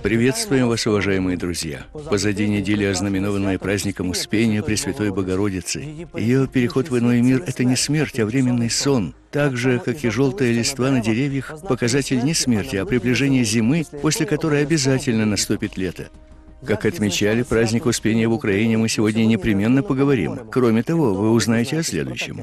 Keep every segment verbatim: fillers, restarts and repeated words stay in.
Приветствуем вас, уважаемые друзья! Позади недели, ознаменованная праздником Успения Пресвятой Богородицы. Ее переход в иной мир – это не смерть, а временный сон. Так же, как и желтая листва на деревьях, показатель не смерти, а приближения зимы, после которой обязательно наступит лето. Как отмечали праздник Успения в Украине, мы сегодня непременно поговорим. Кроме того, вы узнаете о следующем.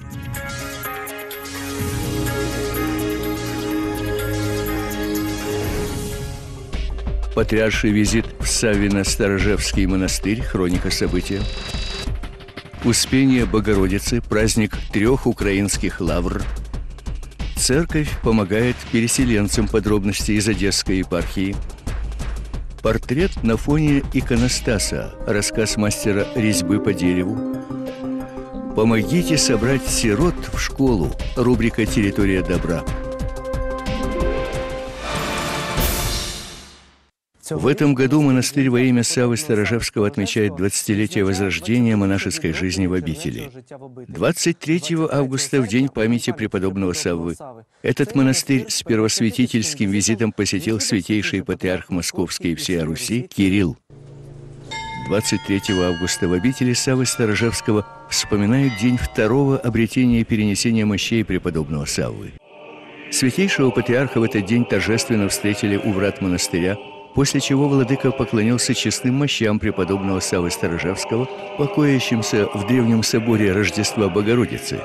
Патриарший визит в Саввино-Сторожевский монастырь, хроника события. Успение Богородицы, праздник трех украинских лавр. Церковь помогает переселенцам, подробности из Одесской епархии. Портрет на фоне иконостаса, рассказ мастера резьбы по дереву. Помогите собрать сирот в школу, рубрика «Территория добра». В этом году монастырь во имя Саввы Сторожевского отмечает двадцатилетие возрождения монашеской жизни в обители. двадцать третьего августа, в день памяти преподобного Саввы, этот монастырь с первосвятительским визитом посетил святейший патриарх Московский и всея Руси Кирилл. двадцать третьего августа в обители Саввы Сторожевского вспоминают день второго обретения и перенесения мощей преподобного Саввы. Святейшего патриарха в этот день торжественно встретили у врат монастыря, после чего владыка поклонился честным мощам преподобного Саввы Сторожевского, покоящимся в древнем соборе Рождества Богородицы.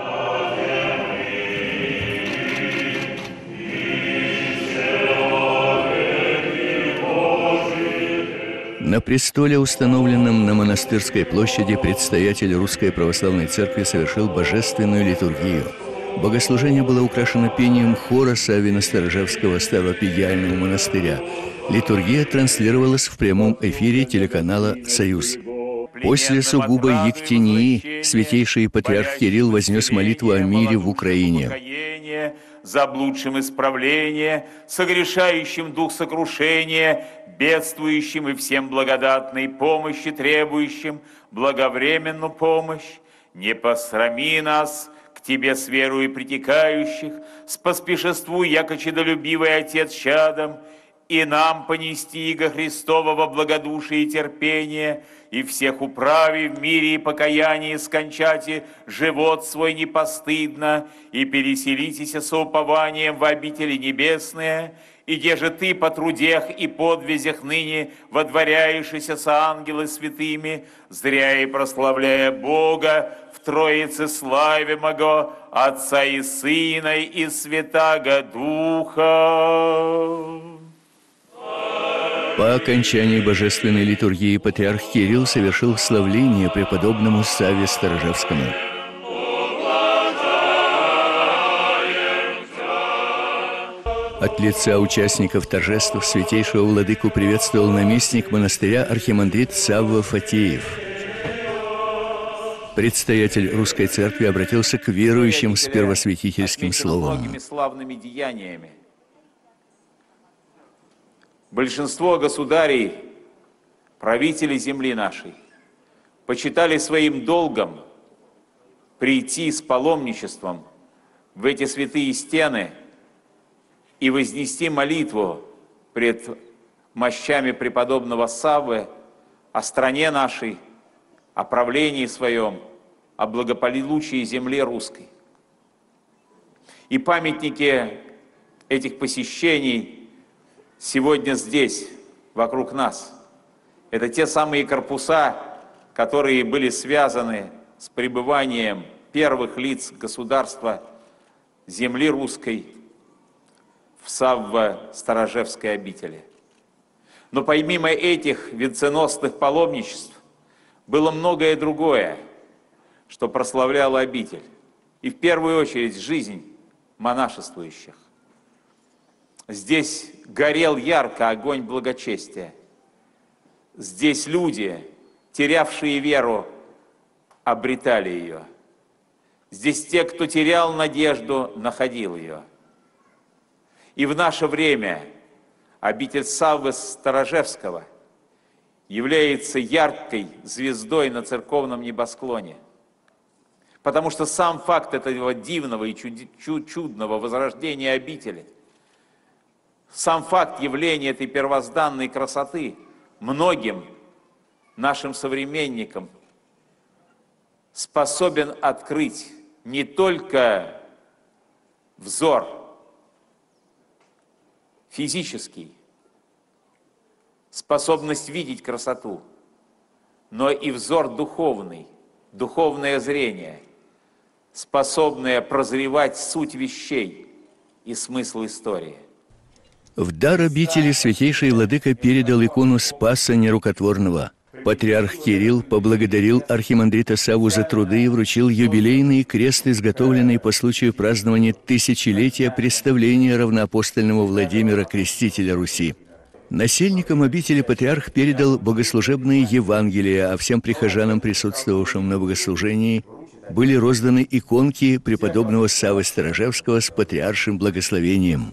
На престоле, установленном на Монастырской площади, предстоятель Русской Православной Церкви совершил божественную литургию. Богослужение было украшено пением хора Саввино-Сторожевского Ставропигиального монастыря. Литургия транслировалась в прямом эфире телеканала «Союз». После сугубой ектении святейший патриарх Кирилл вознес молитву о мире в Украине. Заблудшим исправление, согрешающим дух сокрушения, бедствующим и всем благодатной помощи требующим, благовременную помощь. Не посрами нас, к Тебе с верою притекающих, споспешествуй, яко чедолюбивый Отец чадом, и нам понести иго Христового благодушие и терпение, и всех управи в мире и покаянии скончати живот свой непостыдно, и переселитесь со упованием в обители небесные, и где же Ты по трудех и подвизях ныне водворяешься с ангелы святыми, зря и прославляя Бога в Троице славе Мого, Отца и Сына и Святаго Духа. По окончании божественной литургии патриарх Кирилл совершил всловление преподобному Савве Сторожевскому. От лица участников торжеств святейшего владыку приветствовал наместник монастыря архимандрит Савва Фатеев. Предстоятель Русской Церкви обратился к верующим с первосвятительским словом. Большинство государей, правителей земли нашей, почитали своим долгом прийти с паломничеством в эти святые стены и вознести молитву пред мощами преподобного Саввы о стране нашей, о правлении своем, о благополучии земли русской. И памятники этих посещений сегодня здесь, вокруг нас. Это те самые корпуса, которые были связаны с пребыванием первых лиц государства земли русской в Савво-Сторожевской обители. Но помимо этих венценосных паломничеств было многое другое, что прославляло обитель. И в первую очередь жизнь монашествующих. Здесь горел ярко огонь благочестия. Здесь люди, терявшие веру, обретали ее. Здесь те, кто терял надежду, находил ее. И в наше время обитель Саввы Сторожевского является яркой звездой на церковном небосклоне. Потому что сам факт этого дивного и чудного возрождения обители Сам факт явления этой первозданной красоты многим нашим современникам способен открыть не только взор физический, способность видеть красоту, но и взор духовный, духовное зрение, способное прозревать суть вещей и смысл истории. В дар обители святейший владыка передал икону Спаса Нерукотворного. Патриарх Кирилл поблагодарил архимандрита Савву за труды и вручил юбилейный крест, изготовленный по случаю празднования тысячелетия представления равноапостольного Владимира Крестителя Руси. Насельникам обители патриарх передал богослужебные Евангелия, а всем прихожанам, присутствовавшим на богослужении, были розданы иконки преподобного Саввы Сторожевского с патриаршим благословением.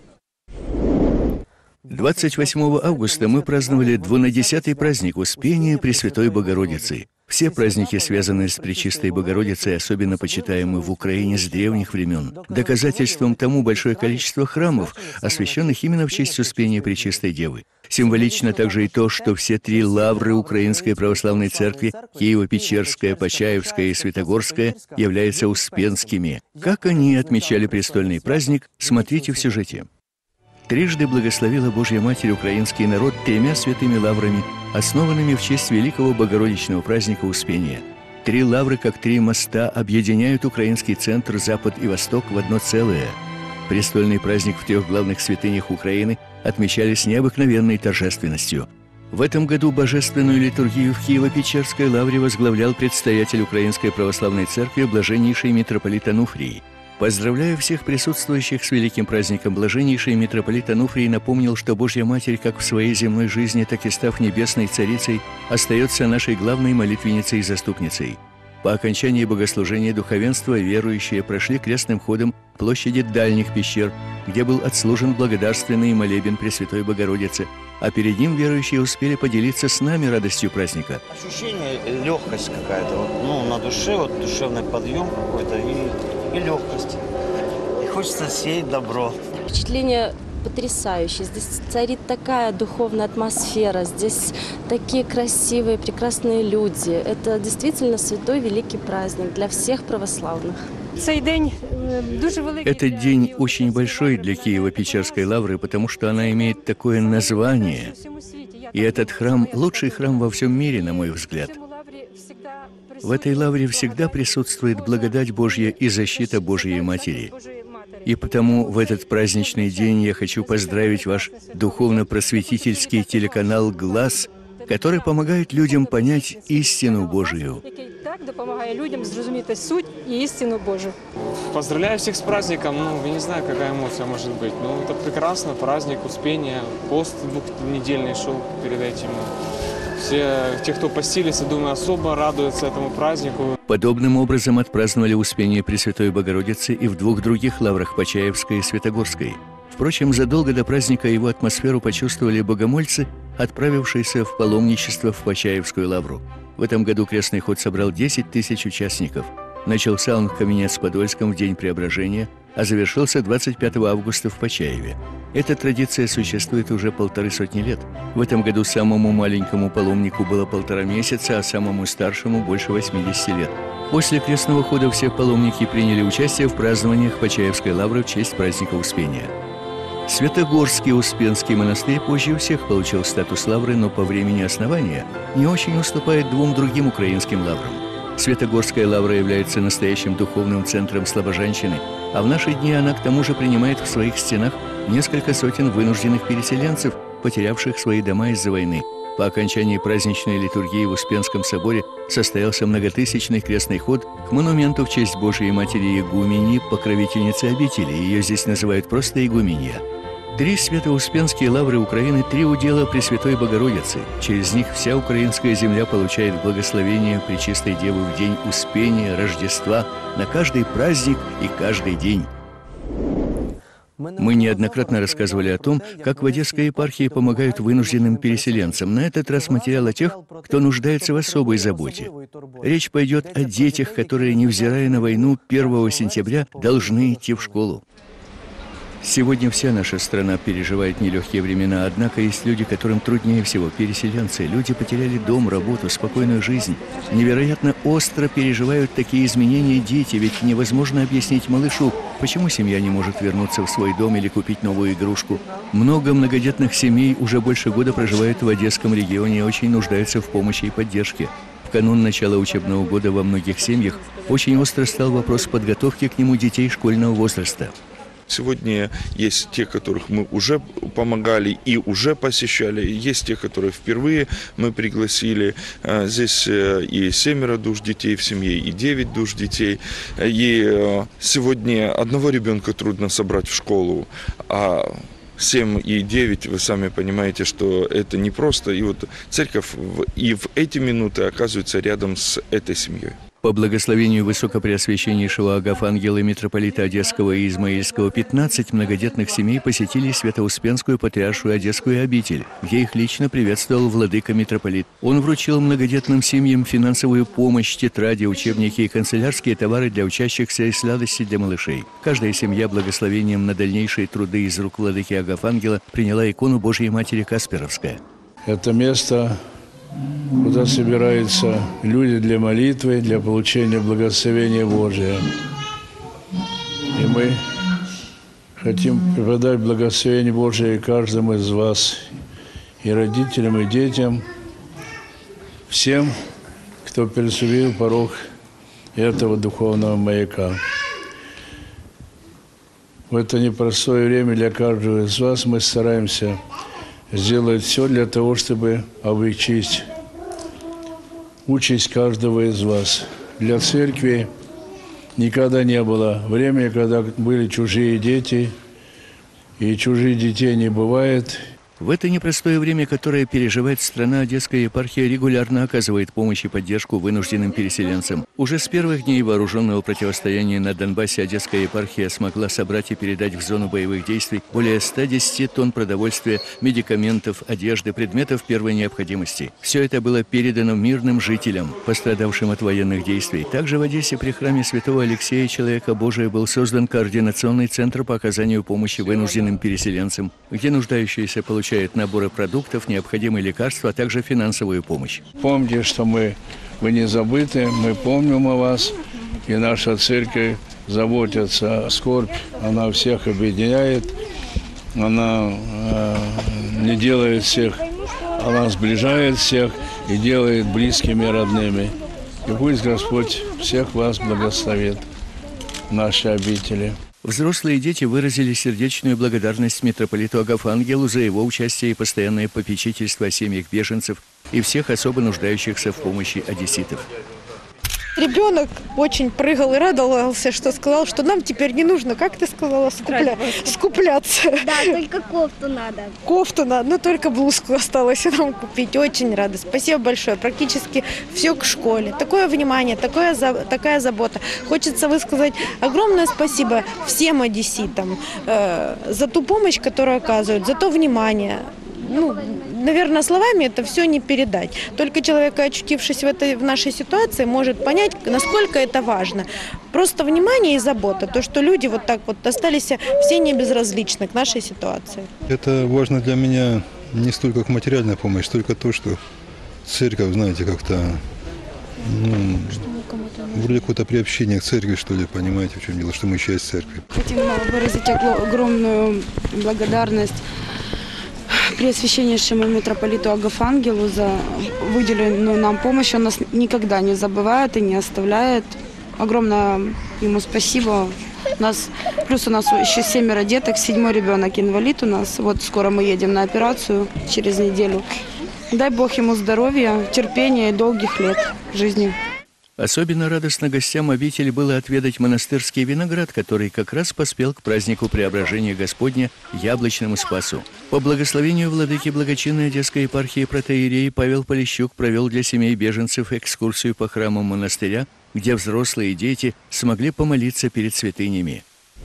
двадцать восьмого августа мы праздновали двунадесятый праздник Успения Пресвятой Богородицы. Все праздники, связанные с Пречистой Богородицей, особенно почитаемы в Украине с древних времен. Доказательством тому большое количество храмов, освященных именно в честь Успения Пречистой Девы. Символично также и то, что все три лавры Украинской Православной Церкви, Киево-Печерская, Почаевская и Святогорская, являются успенскими. Как они отмечали престольный праздник, смотрите в сюжете. Трижды благословила Божья Матерь украинский народ тремя святыми лаврами, основанными в честь великого богородичного праздника Успения. Три лавры, как три моста, объединяют украинский центр, Запад и Восток в одно целое. Престольный праздник в трех главных святынях Украины отмечали с необыкновенной торжественностью. В этом году божественную литургию в Киево-Печерской лавре возглавлял предстоятель Украинской Православной Церкви блаженнейший митрополит Ануфрий. Поздравляя всех присутствующих с великим праздником, блаженнейший митрополит Ануфрий напомнил, что Божья Матерь, как в своей земной жизни, так и став небесной царицей, остается нашей главной молитвенницей и заступницей. По окончании богослужения духовенство верующие прошли крестным ходом площади дальних пещер, где был отслужен благодарственный молебен Пресвятой Богородицы, а перед ним верующие успели поделиться с нами радостью праздника. Ощущение, легкость какая-то, вот, ну, на душе, вот, душевный подъем какой-то и, и легкость. И хочется сеять добро. Впечатление потрясающее. Здесь царит такая духовная атмосфера, здесь такие красивые, прекрасные люди. Это действительно святой великий праздник для всех православных. Этот день очень большой для Киево-Печерской лавры, потому что она имеет такое название. И этот храм – лучший храм во всем мире, на мой взгляд. В этой лавре всегда присутствует благодать Божья и защита Божьей Матери. И потому в этот праздничный день я хочу поздравить ваш духовно-просветительский телеканал «Глаз», который помогает людям понять истину Божию. Помогает людям зрозуміти суть и истину Божию. Поздравляю всех с праздником. Ну, я не знаю, какая эмоция может быть. Ну, это прекрасно, праздник Успения. Пост двухнедельный шел перед этим. Все те, кто постились, я думаю, особо радуются этому празднику. Подобным образом отпраздновали Успение Пресвятой Богородицы и в двух других лаврах, Почаевской и Святогорской. Впрочем, задолго до праздника его атмосферу почувствовали богомольцы, отправившиеся в паломничество в Почаевскую лавру. В этом году крестный ход собрал десять тысяч участников. Начался он в Каменец-Подольском в день Преображения, а завершился двадцать пятого августа в Почаеве. Эта традиция существует уже полторы сотни лет. В этом году самому маленькому паломнику было полтора месяца, а самому старшему больше восьмидесяти лет. После крестного хода все паломники приняли участие в празднованиях Почаевской лавры в честь праздника Успения. Святогорский Успенский монастырь позже всех получил статус лавры, но по времени основания не очень уступает двум другим украинским лаврам. Святогорская лавра является настоящим духовным центром слобожанщины, а в наши дни она к тому же принимает в своих стенах несколько сотен вынужденных переселенцев, потерявших свои дома из-за войны. По окончании праздничной литургии в Успенском соборе состоялся многотысячный крестный ход к монументу в честь Божией Матери Игуменьи, покровительницы обители. Ее здесь называют просто Игуменья. Три свято-успенские лавры Украины – три удела Пресвятой Богородицы. Через них вся украинская земля получает благословение Пречистой Девы в день Успения, Рождества, на каждый праздник и каждый день. Мы неоднократно рассказывали о том, как в Одесской епархии помогают вынужденным переселенцам. На этот раз материал о тех, кто нуждается в особой заботе. Речь пойдет о детях, которые, невзирая на войну, первого сентября должны идти в школу. Сегодня вся наша страна переживает нелегкие времена, однако есть люди, которым труднее всего, переселенцы. Люди потеряли дом, работу, спокойную жизнь. Невероятно остро переживают такие изменения дети, ведь невозможно объяснить малышу, почему семья не может вернуться в свой дом или купить новую игрушку. Много многодетных семей уже больше года проживают в Одесском регионе и очень нуждаются в помощи и поддержке. В канун начала учебного года во многих семьях очень остро стал вопрос подготовки к нему детей школьного возраста. Сегодня есть те, которых мы уже помогали и уже посещали, есть те, которые впервые мы пригласили. Здесь и семеро душ детей в семье, и девять душ детей. И сегодня одного ребенка трудно собрать в школу, а семь и девять, вы сами понимаете, что это непросто. И вот церковь и в эти минуты оказывается рядом с этой семьей. По благословению Высокопреосвященнейшего Агафангела митрополита Одесского и Измаильского пятнадцать многодетных семей посетили Свято-Успенскую Патриаршую Одесскую обитель, где их лично приветствовал владыка-митрополит. Он вручил многодетным семьям финансовую помощь, тетради, учебники и канцелярские товары для учащихся и сладости для малышей. Каждая семья благословением на дальнейшие труды из рук владыки Агафангела приняла икону Божьей Матери Касперовская. Это место, куда собираются люди для молитвы, для получения благословения Божия. И мы хотим преподать благословение Божие каждому из вас, и родителям, и детям, всем, кто переступил порог этого духовного маяка. В это непростое время для каждого из вас мы стараемся сделать все для того, чтобы облегчить участь каждого из вас. Для церкви никогда не было времени, когда были чужие дети, и чужих детей не бывает. В это непростое время, которое переживает страна, Одесская епархия регулярно оказывает помощь и поддержку вынужденным переселенцам. Уже с первых дней вооруженного противостояния на Донбассе Одесская епархия смогла собрать и передать в зону боевых действий более ста десяти тонн продовольствия, медикаментов, одежды, предметов первой необходимости. Все это было передано мирным жителям, пострадавшим от военных действий. Также в Одессе при храме святого Алексея Человека Божия был создан координационный центр по оказанию помощи вынужденным переселенцам, где нуждающиеся получают получают наборы продуктов, необходимые лекарства, а также финансовую помощь. Помните, что мы, вы не забыты, мы помним о вас, и наша церковь заботится. Скорбь, она всех объединяет, она э, не делает всех, она сближает всех и делает близкими и родными. И пусть Господь всех вас благословит в нашей обители. Взрослые дети выразили сердечную благодарность митрополиту Агафангелу за его участие и постоянное попечительство о семьях беженцев и всех особо нуждающихся в помощи одесситов. Ребенок очень прыгал и радовался, что сказал, что нам теперь не нужно, как ты сказала, скупля... скупляться. Да, только кофту надо. Кофту надо, но только блузку осталось нам купить. Очень рада. Спасибо большое. Практически все к школе. Такое внимание, такое, такая забота. Хочется высказать огромное спасибо всем одесситам э, за ту помощь, которую оказывают, за то внимание. Ну, наверное, словами это все не передать. Только человек, очутившись в, этой, в нашей ситуации, может понять, насколько это важно. Просто внимание и забота. То, что люди вот так вот остались все не безразличны к нашей ситуации. Это важно для меня не столько как материальная помощь, столько то, что церковь, знаете, как-то, ну, вроде какое-то приобщение к церкви, что ли, понимаете, в чем дело, что мы часть церкви. Хотим выразить огромную благодарность Преосвященнейшему митрополиту Агафангелу за выделенную нам помощь. Он нас никогда не забывает и не оставляет. Огромное ему спасибо. У нас, плюс у нас еще семеро деток, седьмой ребенок инвалид у нас. Вот скоро мы едем на операцию через неделю. Дай Бог ему здоровья, терпения и долгих лет жизни. Особенно радостно гостям обители было отведать монастырский виноград, который как раз поспел к празднику Преображения Господня Яблочному Спасу. По благословению владыки благочинной Одесской епархии протоиерей Павел Полищук провел для семей беженцев экскурсию по храмам монастыря, где взрослые и дети смогли помолиться перед святынями.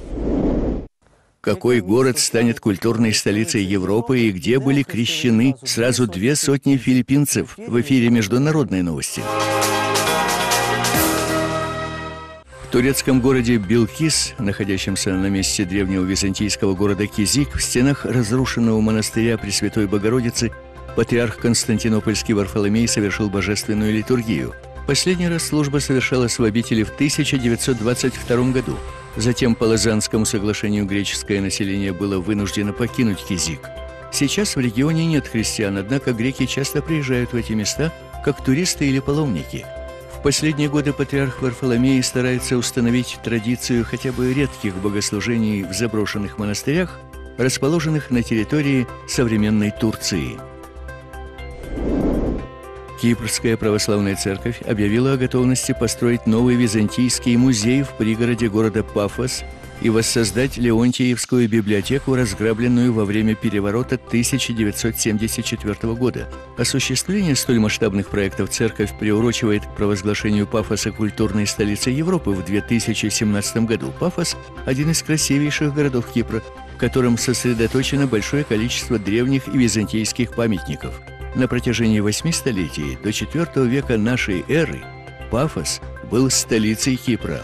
Какой город станет культурной столицей Европы и где были крещены сразу две сотни филиппинцев? В эфире «Международные новости». В турецком городе Билкис, находящемся на месте древнего византийского города Кизик, в стенах разрушенного монастыря Пресвятой Богородицы, патриарх Константинопольский Варфоломей совершил божественную литургию. Последний раз служба совершалась в обители в тысяча девятьсот двадцать втором году. Затем по Лозаннскому соглашению греческое население было вынуждено покинуть Кизик. Сейчас в регионе нет христиан, однако греки часто приезжают в эти места как туристы или паломники. В последние годы патриарх Варфоломей старается установить традицию хотя бы редких богослужений в заброшенных монастырях, расположенных на территории современной Турции. Кипрская православная церковь объявила о готовности построить новый византийский музей в пригороде города Пафос и воссоздать Леонтиевскую библиотеку, разграбленную во время переворота тысяча девятьсот семьдесят четвёртого года. Осуществление столь масштабных проектов церковь приурочивает к провозглашению Пафоса культурной столицей Европы в две тысячи семнадцатом году. Пафос – один из красивейших городов Кипра, в котором сосредоточено большое количество древних и византийских памятников. На протяжении восьми столетий до четвёртого века нашей эры Пафос был столицей Кипра.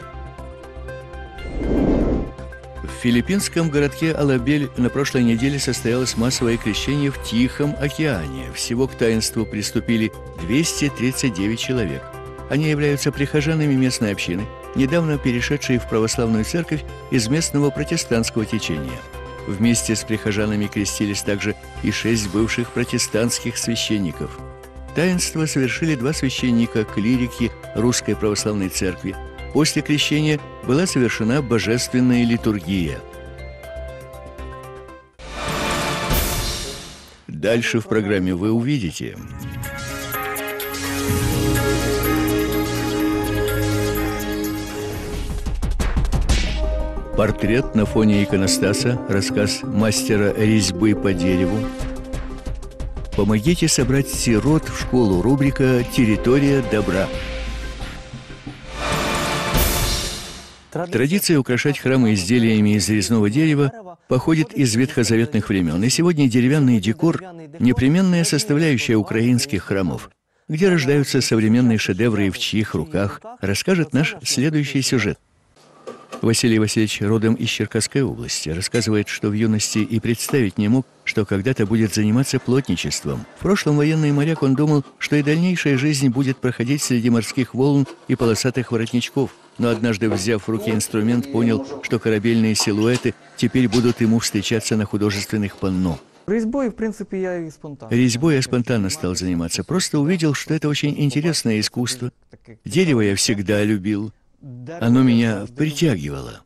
В филиппинском городке Алабель на прошлой неделе состоялось массовое крещение в Тихом океане. Всего к таинству приступили двести тридцать девять человек. Они являются прихожанами местной общины, недавно перешедшей в православную церковь из местного протестантского течения. Вместе с прихожанами крестились также и шесть бывших протестантских священников. Таинство совершили два священника, клирики Русской Православной Церкви. После крещения была совершена божественная литургия. Дальше в программе вы увидите. Портрет на фоне иконостаса, рассказ мастера резьбы по дереву. Помогите собрать сирот в школу, рубрика «Территория добра». Традиция украшать храмы изделиями из резного дерева походит из ветхозаветных времен, и сегодня деревянный декор – непременная составляющая украинских храмов. Где рождаются современные шедевры и в чьих руках, расскажет наш следующий сюжет. Василий Васильевич родом из Черкасской области. Рассказывает, что в юности и представить не мог, что когда-то будет заниматься плотничеством. В прошлом военный моряк, он думал, что и дальнейшая жизнь будет проходить среди морских волн и полосатых воротничков. Но однажды, взяв в руки инструмент, понял, что корабельные силуэты теперь будут ему встречаться на художественных панно. Резьбой, в принципе, я и спонтанно. Резьбой я спонтанно стал заниматься. Просто увидел, что это очень интересное искусство. Дерево я всегда любил. Оно меня притягивало.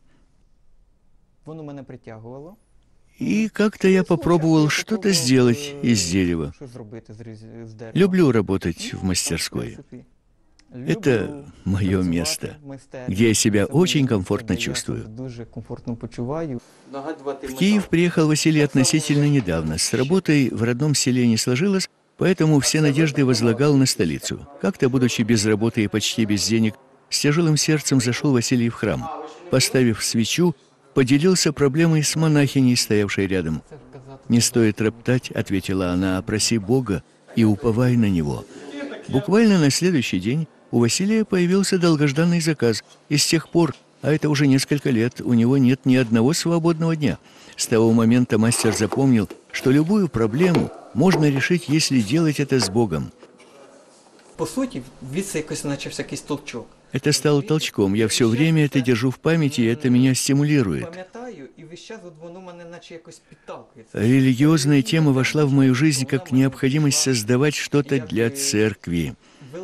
И как-то я попробовал что-то сделать из дерева. Люблю работать в мастерской. Это мое место, где я себя очень комфортно чувствую. В Киев приехал Василий относительно недавно. С работой в родном селе не сложилось, поэтому все надежды возлагал на столицу. Как-то, будучи без работы и почти без денег, с тяжелым сердцем зашел Василий в храм. Поставив свечу, поделился проблемой с монахиней, стоявшей рядом. «Не стоит роптать», — ответила она, — «а проси Бога и уповай на Него». Буквально на следующий день у Василия появился долгожданный заказ, и с тех пор, а это уже несколько лет, у него нет ни одного свободного дня. С того момента мастер запомнил, что любую проблему можно решить, если делать это с Богом. По сути, звідси якось начався якийсь толчок. Это стало толчком. Я все время это держу в памяти, и это меня стимулирует. Религиозная тема вошла в мою жизнь как необходимость создавать что-то для церкви.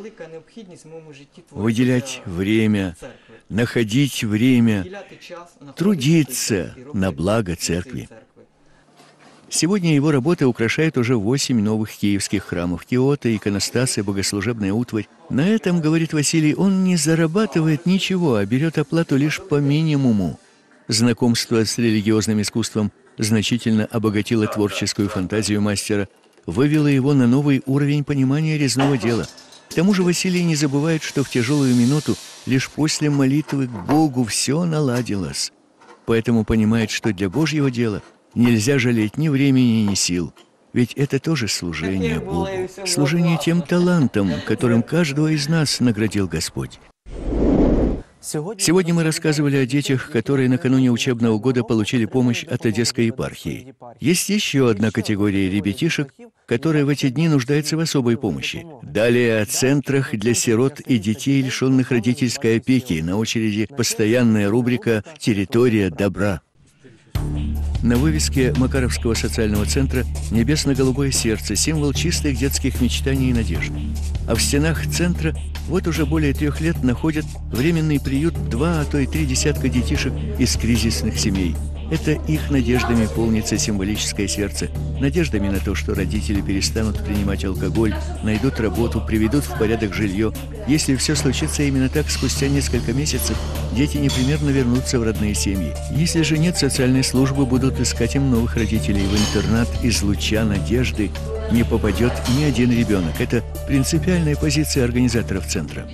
Выделять время, находить время, трудиться на благо церкви. Сегодня его работа украшает уже восемь новых киевских храмов. Киота, иконостасы, богослужебная утварь. На этом, говорит Василий, он не зарабатывает ничего, а берет оплату лишь по минимуму. Знакомство с религиозным искусством значительно обогатило творческую фантазию мастера, вывело его на новый уровень понимания резного дела. К тому же Василий не забывает, что в тяжелую минуту лишь после молитвы к Богу все наладилось. Поэтому понимает, что для Божьего дела нельзя жалеть ни времени, ни сил. Ведь это тоже служение Богу. Служение тем талантам, которым каждого из нас наградил Господь. Сегодня мы рассказывали о детях, которые накануне учебного года получили помощь от Одесской епархии. Есть еще одна категория ребятишек, которая в эти дни нуждается в особой помощи. Далее о центрах для сирот и детей, лишенных родительской опеки. На очереди постоянная рубрика «Территория добра». На вывеске Макаровского социального центра небесно-голубое сердце, символ чистых детских мечтаний и надежд. А в стенах центра вот уже более трех лет находят временный приют два, а то и три десятка детишек из кризисных семей. Это их надеждами полнится символическое сердце, надеждами на то, что родители перестанут принимать алкоголь, найдут работу, приведут в порядок жилье. Если все случится именно так, спустя несколько месяцев дети непременно вернутся в родные семьи. Если же нет, социальные службы будут искать им новых родителей. В интернат из луча надежды не попадет ни один ребенок. Это принципиальная позиция организаторов центра.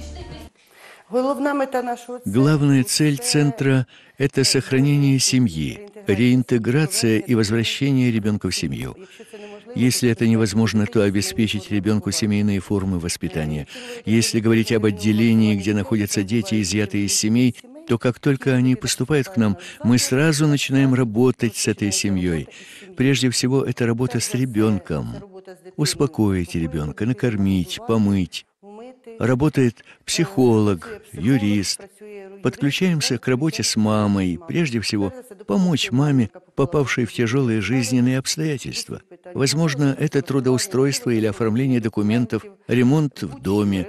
Главная цель центра – это сохранение семьи, реинтеграция и возвращение ребенка в семью. Если это невозможно, то обеспечить ребенку семейные формы воспитания. Если говорить об отделении, где находятся дети, изъятые из семей, то как только они поступают к нам, мы сразу начинаем работать с этой семьей. Прежде всего, это работа с ребенком. Успокоить ребенка, накормить, помыть. Работает психолог, юрист. Подключаемся к работе с мамой. Прежде всего, помочь маме, попавшей в тяжелые жизненные обстоятельства. Возможно, это трудоустройство или оформление документов, ремонт в доме.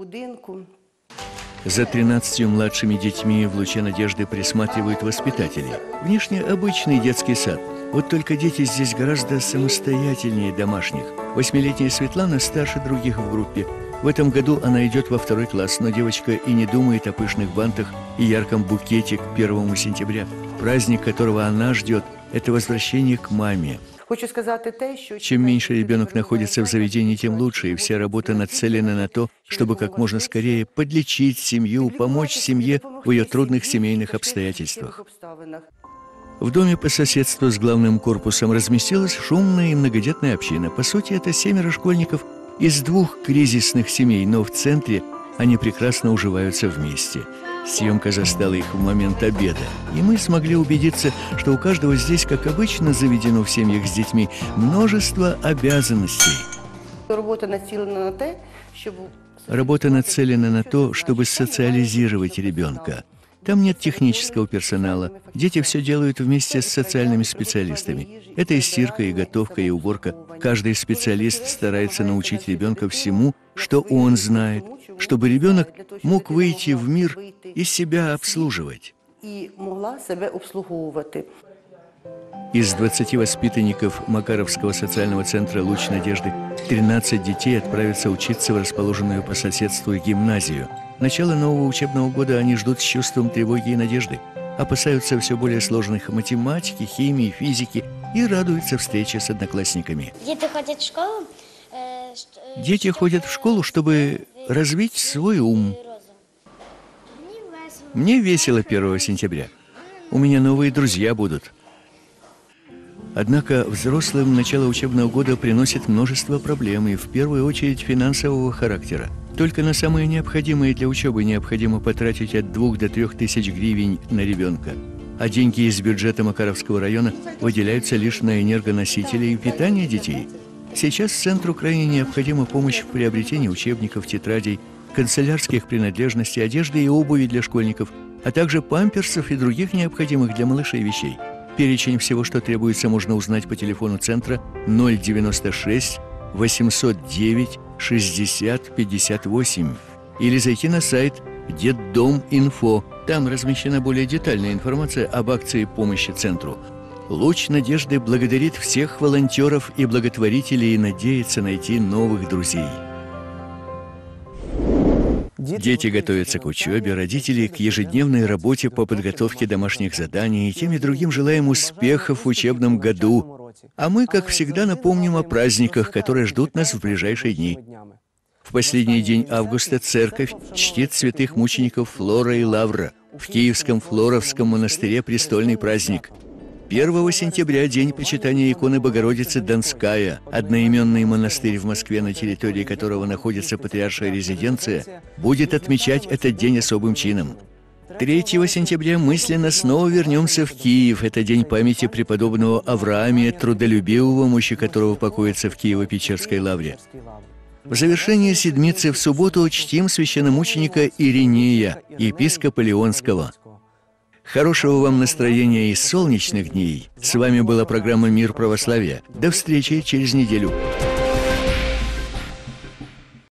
За тринадцатью младшими детьми в луче надежды присматривают воспитатели. Внешне обычный детский сад. Вот только дети здесь гораздо самостоятельнее домашних. Восьмилетняя Светлана старше других в группе. В этом году она идет во второй класс, но девочка и не думает о пышных бантах и ярком букете к первому сентября. Праздник, которого она ждет, это возвращение к маме. Чем меньше ребенок находится в заведении, тем лучше, и вся работа нацелена на то, чтобы как можно скорее подлечить семью, помочь семье в ее трудных семейных обстоятельствах. В доме по соседству с главным корпусом разместилась шумная и многодетная община. По сути, это семеро школьников из двух кризисных семей, но в центре они прекрасно уживаются вместе. Съемка застала их в момент обеда, и мы смогли убедиться, что у каждого здесь, как обычно заведено в семьях с детьми, множество обязанностей. Работа нацелена на то, чтобы социализировать ребенка. Там нет технического персонала. Дети все делают вместе с социальными специалистами. Это и стирка, и готовка, и уборка. Каждый специалист старается научить ребенка всему, что он знает, чтобы ребенок мог выйти в мир и себя обслуживать. Из двадцати воспитанников Макаровского социального центра «Луч надежды» тринадцать детей отправятся учиться в расположенную по соседству гимназию. Начало нового учебного года они ждут с чувством тревоги и надежды, опасаются все более сложных математики, химии, физики и радуются встрече с одноклассниками. Дети ходят в школу? Дети ходят в школу, чтобы развить свой ум. Мне весело первого сентября. У меня новые друзья будут. Однако взрослым начало учебного года приносит множество проблем, и в первую очередь финансового характера. Только на самые необходимые для учебы необходимо потратить от двух до трех тысяч гривен на ребенка. А деньги из бюджета Макаровского района выделяются лишь на энергоносители и питание детей. Сейчас центру крайне необходима помощь в приобретении учебников, тетрадей, канцелярских принадлежностей, одежды и обуви для школьников, а также памперсов и других необходимых для малышей вещей. Перечень всего, что требуется, можно узнать по телефону центра ноль девяносто шесть восемьсот девять шестьдесят пятьдесят восемь или зайти на сайт детдом точка инфо. Там размещена более детальная информация об акции помощи центру. «Луч надежды» благодарит всех волонтеров и благотворителей и надеется найти новых друзей. Дети готовятся к учебе, родители к ежедневной работе по подготовке домашних заданий, и тем и другим желаем успехов в учебном году. А мы, как всегда, напомним о праздниках, которые ждут нас в ближайшие дни. В последний день августа церковь чтит святых мучеников Флора и Лавра. В Киевском Флоровском монастыре престольный праздник. первого сентября – день почитания иконы Богородицы Донская. Одноименный монастырь в Москве, на территории которого находится патриаршая резиденция, будет отмечать этот день особым чином. третьего сентября мысленно снова вернемся в Киев. Это день памяти преподобного Авраамия, трудолюбивого, мощи которого покоится в Киево-Печерской лавре. В завершение седмицы в субботу чтим священномученика Иринея, епископа Леонского. Хорошего вам настроения и солнечных дней. С вами была программа «Мир православия». До встречи через неделю.